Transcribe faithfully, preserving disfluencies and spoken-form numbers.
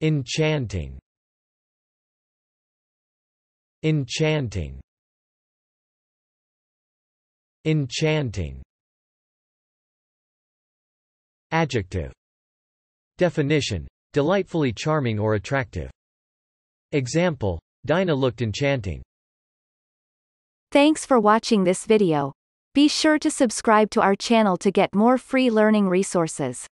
enchanting, enchanting, enchanting. Adjective. Definition: delightfully charming or attractive. Example: Dinah looked enchanting. Thanks for watching this video. Be sure to subscribe to our channel to get more free learning resources.